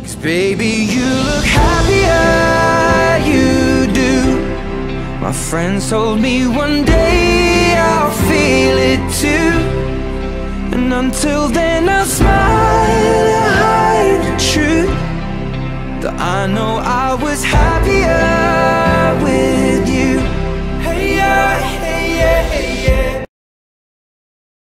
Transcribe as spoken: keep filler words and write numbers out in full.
Baby, you look happier, you do. My friends told me one day I'll feel it too. And until then I'll smile and hide the truth, that I know I was happy